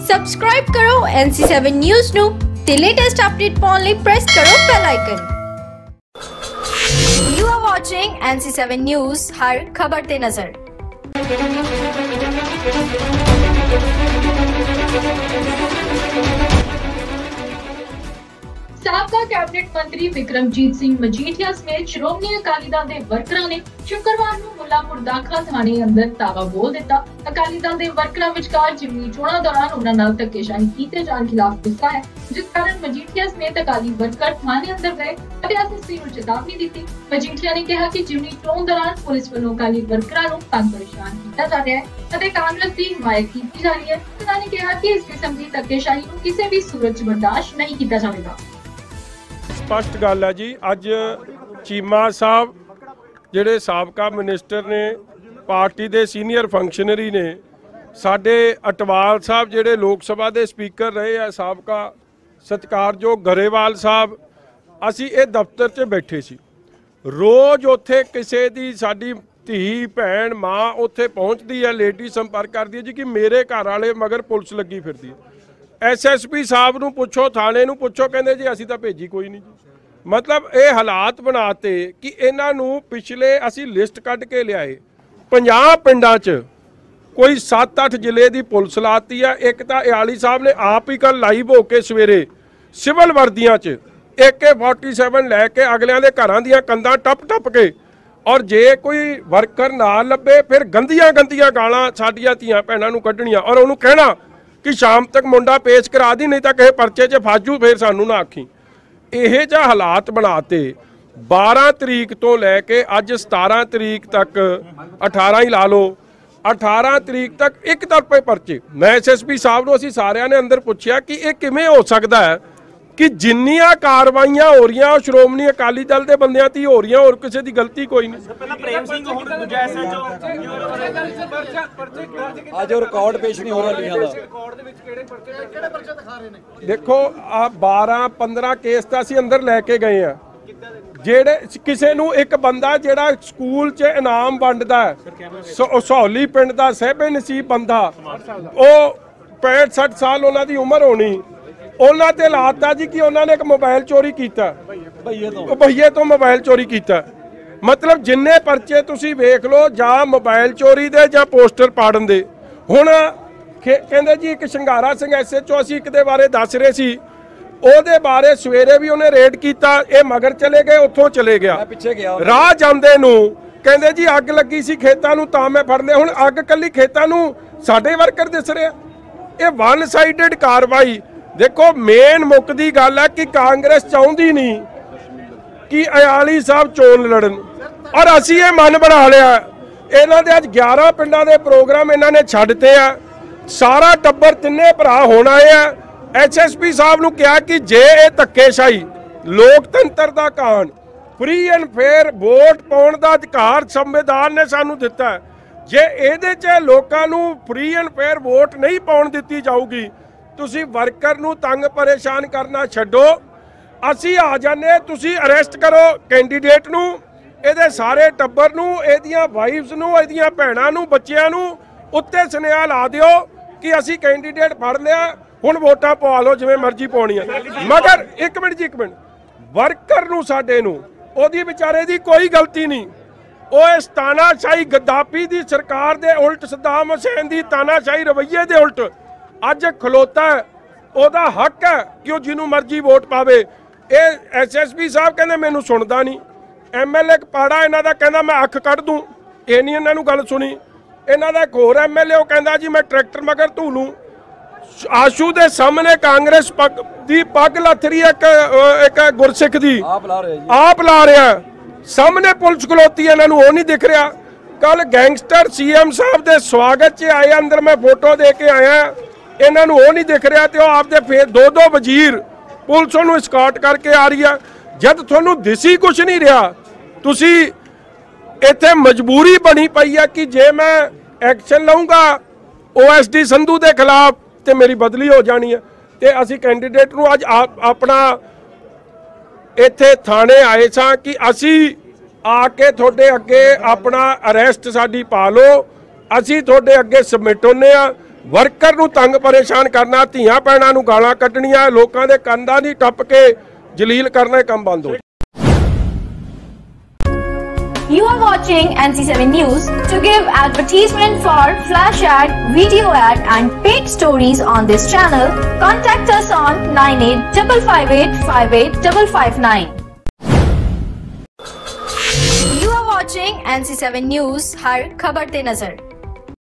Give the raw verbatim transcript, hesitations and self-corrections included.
Subscribe करो N C seven news ਨੂੰ ਤੇ ਲੇਟੈਸਟ ਅਪਡੇਟ ਪਾਉਣ ਲਈ ਪ੍ਰੈਸ ਕਰੋ bell icon. You are watching N C seven news, हर खबर ते नजर। साबका कैबिनेट मंत्री विक्रमजीत सिंह मजीठिया समेत श्रोमणी अकाली दल के वर्करां ने शुक्रवार ਨੂੰ ਮੁੱਲਾਂਪੁਰ ਦਾਖਲਾ ਥਾਣੇ ਅੰਦਰ ਤਾਲਾ ਬੋਲ ਦਿੱਤਾ। ਅਕਾਲੀ ਦਲ ਦੇ ਵਰਕਰਾਂ ਵਿਚਕਾਰ ਜਿਮਨੀ ਚੋਣਾਂ ਦੌਰਾਨ ਉਹਨਾਂ ਨਾਲ ਧੱਕੇਸ਼ਾਹੀ ਕੀਤੇ ਜਾਣ ਖਿਲਾਫ ਗੁੱਸਾ ਹੈ, ਜਿਸ ਕਾਰਨ ਮਜੀਠੀਆ ਸਮੇਤ ਅਕਾਲੀ ਵਰਕਰ ਥਾਣੇ ਅੰਦਰ ਗਏ ਅਤੇ ਐਸਐਸਪੀ ਨੂੰ ਚੇਤਾਵਨੀ ਦਿੱਤੀ। ਮਜੀਠੀਆ ਨੇ ਕਿਹਾ ਕਿ ਜਿਮਨੀ ਚੋਣ ਦੌਰਾਨ ਪੁਲਿਸ ਵੱਲੋਂ ਅਕਾਲੀ ਵਰਕਰਾਂ ਨੂੰ ਤੰਗ ਪਰੇਸ਼ਾਨ ਕੀਤਾ ਜਾ ਰਿਹਾ ਹੈ ਅਤੇ ਕਾਂਗਰਸ ਦੀ ਹਮਾਇਤ ਕੀਤੀ ਜਾ ਰਹੀ ਹੈ। ਉਹਨਾਂ ਨੇ ਕਿਹਾ ਕਿ ਇਸ ਕਿਸਮ ਦੀ ਧੱਕੇਸ਼ਾਹੀ ਨੂੰ ਕਿਸੇ ਵੀ ਸੂਰਤ 'ਚ ਬਰਦਾਸ਼ਤ ਨਹੀਂ ਕੀਤਾ ਜਾਵੇਗਾ। स्पष्ट गल है जी, अज चीमा साहब जिहड़े साबका मिनिस्टर ने, पार्टी के सीनियर फंक्शनरी ने, साडे अटवाल साहब जिहड़े लोक सभा के स्पीकर रहे हैं, साबका सत्कारयोग गरेवाल साहब, असी ये दफ्तर च बैठे सी। रोज़ उत्थे किसी दी साडी धी भैन माँ उत्थे पहुँचती है, लेडी संपर्क करती है जी कि मेरे घर वाले मगर पुलिस लगी फिरदी है। एस एस पी साहब नूं पुछो, थाने नूं पुछो, कहंदे जी असीं तां भेजी कोई नहीं। मतलब ये हालात बनाते कि इन्हां नूं पिछले असीं लिस्ट कढ के लियाए पचास पिंडां च कोई सत्त अठ जिले की पुलिस लाती है। एक तो अयाली साहब ने आप ही कल लाइव होके सवेरे सिविल वर्दियां च ए के फोर्टी सैवन लैके अगलियां दे घरां दीयां कंधां टप टप के, और जे कोई वर्कर ना लभे फिर गंदियां गंदियां गालां साडियां धीआं भैणां नूं कढणियां और उहनूं कहना कि शाम तक मुंडा पेश करा दी, नहीं तो किसी परचे च फाजू फिर सानू ना आखी। यह जा हालात बनाते बारह तरीक तो लैके अज सतारह तरीक तक, अठारह ही ला लो, अठारह तरीक तक एक तरफे परचे। मैं एस एस पी साहब को असीं सारिਆਂ ने अंदर पूछा कि यह किवें हो सकता है कि जिन्नियां कार्रवाइयां हो रही श्रोमणी अकाली दल के बंदियां ती हो रही, और किसी की गलती कोई नहीं। देखो आ बारह पंद्रह केस तो असीं अंदर लैके गए हैं, जेड़े किसी नूं एक बंदा जिहड़ा स्कूल च इनाम वंडदा है, सौली पिंड दा सहबे नसीब बंदा, वो पैंठ सठ साल उन्हां दी उम्र होनी, उन्हां ते लाता जी कि उन्होंने एक मोबाइल चोरी किया, भईए तो मोबाइल चोरी किया। मतलब जिन्ने परचे तुसी वेख लो, जां मोबाइल चोरी दे जां पोस्टर पाड़न दे। हुण कहंदे जी एक Shangara Singh S H O असीं इक दे बारे दस रहे सी, ਉਹਦੇ ਬਾਰੇ ਸਵੇਰੇ ਵੀ ਉਹਨੇ ਰੇਡ ਕੀਤਾ, ਇਹ ਮਗਰ ਚਲੇ ਗਏ, ਉੱਥੋਂ ਚਲੇ ਗਿਆ। ਰਾਹ ਜਾਂਦੇ ਨੂੰ ਕਹਿੰਦੇ ਜੀ ਅੱਗ ਲੱਗੀ ਸੀ ਖੇਤਾਂ ਨੂੰ ਤਾਂ ਮੈਂ ਫੜ ਲਿਆ। ਹੁਣ ਅੱਗ ਕੱਲੀ ਖੇਤਾਂ ਨੂੰ ਸਾਡੇ ਵਰਕਰ ਦਿਸ ਰਿਹਾ। ਇਹ ਵਨ ਸਾਈਡਡ ਕਾਰਵਾਈ। देखो मेन मुक्दी गल है कि कांग्रेस चाहती नहीं कि अयाली साहब चोन लड़न, और असी ये मन बना लिया। इन्हों के अज ग्यारह पिंडों के प्रोग्राम इन्होंने छड्डते हैं, सारा टब्बर तिन्ने भरा होना है। एस एस पी साहब ने कहा कि जे ये धक्केशाही लोकतंत्र का कान, फ्री एंड फेयर वोट पाने का अधिकार संविधान ने सानू दिता है, जे इहदे च लोकां नू फ्री एंड फेयर वोट नहीं पाउण दित्ती जाऊगी, तुसी वर्कर नू तंग परेशान करना छड्डो। असी आ जाने, तुसी अरेस्ट करो कैंडीडेट नू, इहदे सारे टब्बर नू, इहदियां वाइफ्स नू, इहदियां भैणां नू, बच्चियां नू उत्ते सुनेहा ला दिओ कि असी कैंडीडेट फड़ लिया, हुण वोटां पवा लो जिवें मर्जी पाउणियां। मगर एक मिनट जी, एक मिनट, वर्कर नू साडे नू ओहदी विचारे दी कोई गलती नहीं। ਉਹ ਇਸ ਤਾਨਾਸ਼ਾਹੀ गद्दाफी दी सरकार दे उल्ट, सद्दाम हुसैन दी तानाशाही रवैये दे उल्ट अज खलोता है। ਉਹਦਾ हक है कि वो जिन्हों मर्जी वोट पावे। ये एस एस पी साहब कहते मैनू सुनता नहीं, एम एल ए पाड़ा इन्हों का कहना मैं अख कढ़ दूँ, ये नहीं इन्हों गल सुनी। इन्हों का एक होर एम एल ए कहता जी मैं ट्रैक्टर मगर धू लूँ। आशू के सामने कांग्रेस पग की पग लथ रही है, एक गुरसिख की आप ला रहा, सामने पुलिस खलोती है, इन्हों वो नहीं दिख रहा। कल गैंगस्टर सी एम साहब के स्वागत च आए, अंदर मैं फोटो दे के आया, इन्हों वो नहीं दिख रहा, तो आपके फिर दो दो वजीर पुलिस नूं स्काउट करके आ रही है। जब तुहानूं दिसी कुछ नहीं रहा, तुसी इत्थे मजबूरी बनी पई है कि जे मैं एक्शन लऊँगा ओ एस डी संधू के खिलाफ तो मेरी बदली हो जानी है। तो असी कैंडीडेट नूं अज आप अपना इत्थे थाने आए सां कि असी आके थोड़े अगे अपना अरेस्ट साडी पा लो, असी थोड़े अगे सबमिट होने आ। ਵਰਕਰ ਨੂੰ ਤੰਗ ਪਰੇਸ਼ਾਨ ਕਰਨਾ, ਧੀਆਂ ਭੈਣਾਂ ਨੂੰ ਗਾਲਾਂ ਕੱਢਣੀਆਂ, ਲੋਕਾਂ ਦੇ ਕੰਧਾਂ ਦੀ ਟੱਪ ਕੇ ਜਲੀਲ ਕਰਨਾ, ਕੰਮ ਬੰਦ ਹੋ। You are watching N C seven News. To give advertisement for flash ad, video ad and paid stories on this channel, contact us on nine eight five five eight five eight five five nine. You are watching N C seven News. हर खबर ते नजर।